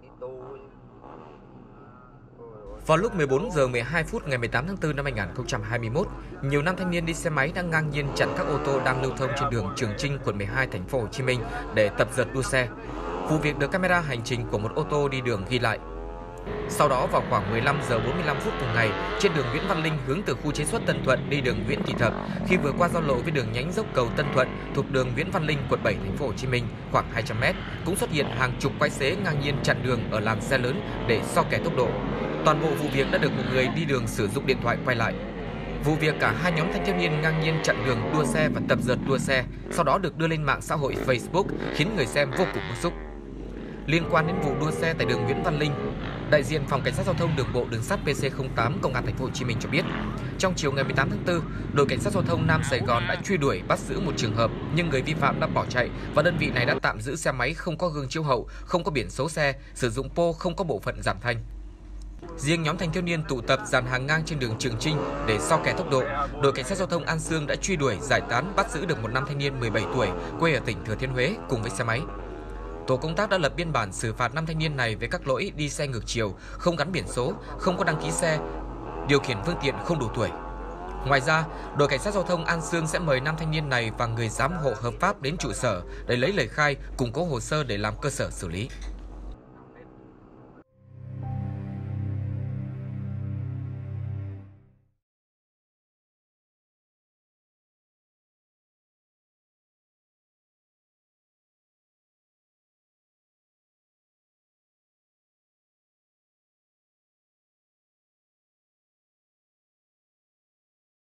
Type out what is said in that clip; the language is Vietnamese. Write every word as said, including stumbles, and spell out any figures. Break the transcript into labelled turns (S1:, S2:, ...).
S1: Vào lúc mười bốn giờ mười hai phút ngày mười tám tháng tư năm hai nghìn không trăm hai mươi mốt, nhiều nam thanh niên đi xe máy đang ngang nhiên chặn các ô tô đang lưu thông trên đường Trường Chinh, quận mười hai, thành phố Hồ Chí Minh để tập dượt đua xe. Vụ việc được camera hành trình của một ô tô đi đường ghi lại. Sau đó vào khoảng mười lăm giờ bốn mươi lăm phút cùng ngày, trên đường Nguyễn Văn Linh hướng từ khu chế xuất Tân Thuận đi đường Nguyễn Thị Thập, khi vừa qua giao lộ với đường nhánh dốc cầu Tân Thuận thuộc đường Nguyễn Văn Linh, quận bảy, thành phố Hồ Chí Minh khoảng hai trăm mét, cũng xuất hiện hàng chục quái xế ngang nhiên chặn đường ở làn xe lớn để so kẻ tốc độ. Toàn bộ vụ việc đã được một người đi đường sử dụng điện thoại quay lại. Vụ việc cả hai nhóm thanh thiếu niên ngang nhiên chặn đường đua xe và tập dượt đua xe, sau đó được đưa lên mạng xã hội Facebook, khiến người xem vô cùng bức xúc. Liên quan đến vụ đua xe tại đường Nguyễn Văn Linh, đại diện Phòng Cảnh sát Giao thông Đường bộ Đường sắt P C không tám Công an thành phố Hồ Chí Minh cho biết, trong chiều ngày mười tám tháng tư, đội Cảnh sát Giao thông Nam Sài Gòn đã truy đuổi bắt giữ một trường hợp, nhưng người vi phạm đã bỏ chạy và đơn vị này đã tạm giữ xe máy không có gương chiếu hậu, không có biển số xe, sử dụng pô không có bộ phận giảm thanh. Riêng nhóm thanh thiếu niên tụ tập dàn hàng ngang trên đường Trường Chinh để so kẻ tốc độ, đội Cảnh sát Giao thông An Xương đã truy đuổi, giải tán, bắt giữ được một nam thanh niên mười bảy tuổi quê ở tỉnh Thừa Thiên Huế cùng với xe máy. Tổ công tác đã lập biên bản xử phạt năm thanh niên này về các lỗi đi xe ngược chiều, không gắn biển số, không có đăng ký xe, điều khiển phương tiện không đủ tuổi. Ngoài ra, đội Cảnh sát Giao thông An Xương sẽ mời năm thanh niên này và người giám hộ hợp pháp đến trụ sở để lấy lời khai, củng cố hồ sơ để làm cơ sở xử lý.